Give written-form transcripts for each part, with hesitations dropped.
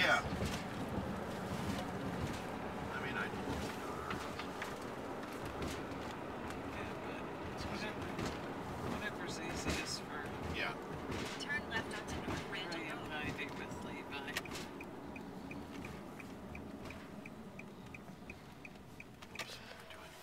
Yeah. Whatever's easiest for... Yeah. Turn left onto North Randall Road. Reuniting with Levi. Oops, what am I doing?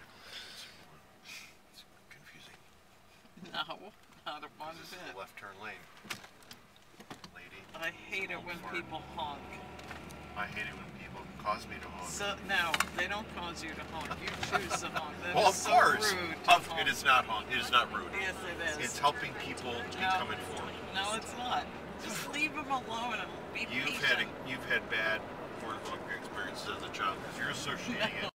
It's confusing. No, not a one This is bit. the left turn lane. Lady. I hate it when people honk. I hate it when people cause me to honk. So, no, they don't cause you to honk. You choose to honk. That Well, is of course. so rude to honk. It is not honk. It is not rude. Yes, it is. It's helping people become informed. No, it's not. Just leave them alone and be patient. You've had bad experiences as a child because you're associating it